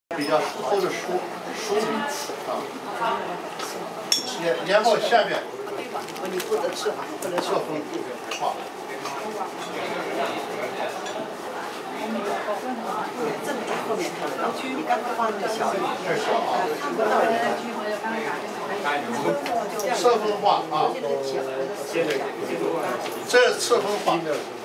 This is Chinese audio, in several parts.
比较厚的书笔啊，然后下面你不能吃，不能侧锋画。 这个在后面看得到，你刚刚画那个小一点， 太小啊， 看不到的。 侧锋画啊，这是侧锋画。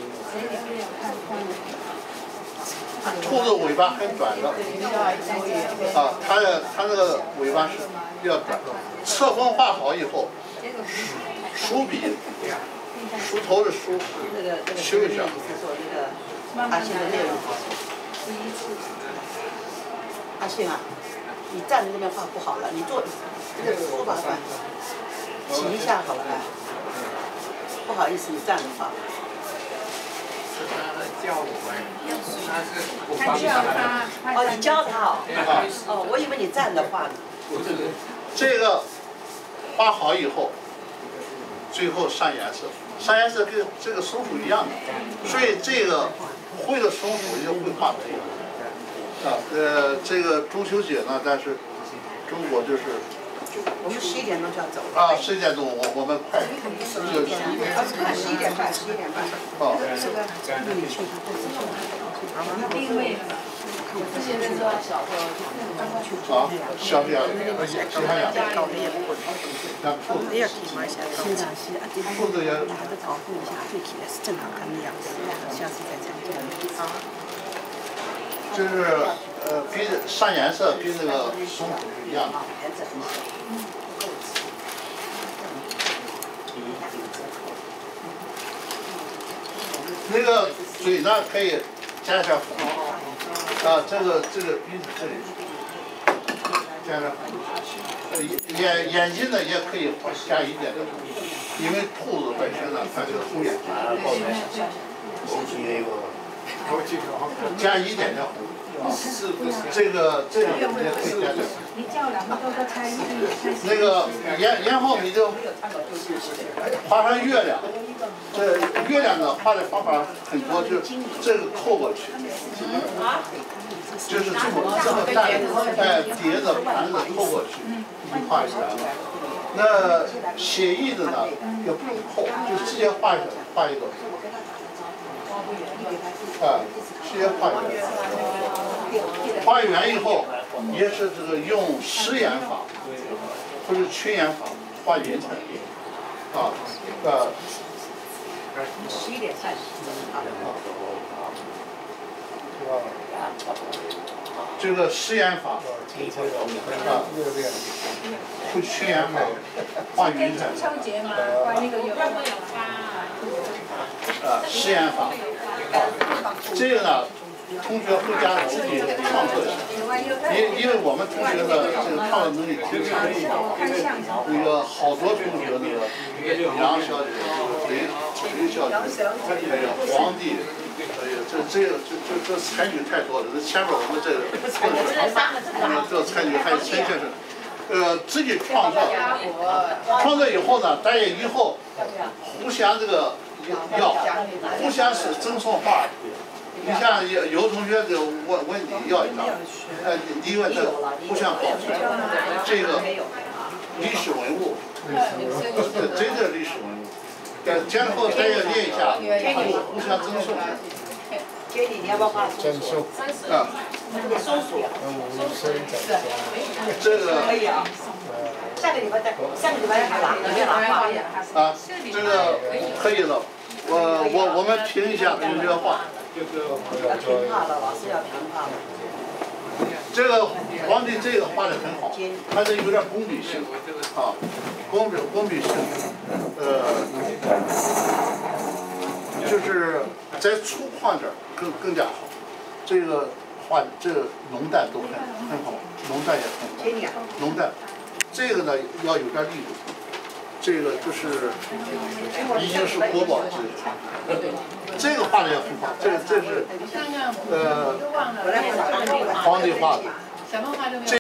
兔子尾巴很短的，啊，它那个尾巴是比较短的。侧锋画好以后，书笔，书头的书修一下。 阿信的内容，阿信啊，你站在那边画不好了，你坐这个书法馆，挤一下好了吧？不好意思，你站着画。 教我们， 他教他，哦，你教他哦，哦，我以为你站着画呢。 这个画好以后，最后上颜色，上颜色跟这个松鼠一样的，所以这个会的松鼠也会画这个。啊，这个中秋节呢，但是中国就是。 我们11点钟就要走了。 啊，11点钟，我们快。 快11点半。 哦。 定位。之前在说小时候。 啊，小点，小点。像兔子。兔子也。 保护一下，最起来是正好看那样子，下次再讲这个。 就是跟上颜色跟那个松鼠是一样的。那个嘴呢可以加一下红，啊，这个鼻子这里加上红，眼睛呢也可以加一点的红，因为兔子本身呢它是红眼睛，加一点点红。这个也可以加点。那个然后你就画上月亮，这月亮呢画的方法很多，就是这个扣过去，就是这么大，碟子盘子扣过去，你画出来了。那写意的呢也不用扣，就直接画一个。啊，直接画圆，画圆以后，也是这个用实眼法或者群眼法画匀彩， 11点半。 这个实眼法，会群眼法画匀彩。实验法，这个呢，同学回家自己创作一下，因为我们同学的这个创作能力挺强的，那个好多同学那个杨小姐、雷小姐，还有皇帝，这才女太多了。这前面我们这才女还有陈先生。自己创作以后呢，大家以后互相这个互相是赠送画。你像有同学就问你要一张，你问他互相保存，这个历史文物，真的历史文物。今后大家练一下，互相赠送。 给你，你要不要画松鼠？ 啊。 松鼠。 这个可以啊。下个礼拜拿画。 啊，这个可以了。我们评一下同学画。 要评画了，老师要评画了。 这个皇帝这个画的很好，它这有点工笔性啊，工笔性，就是在粗犷点更加好。这个画这个浓淡都很好，浓淡也很好。浓淡，这个呢要有点力度，这个就是已经是国宝级。这个画的也很好，这是皇帝画的。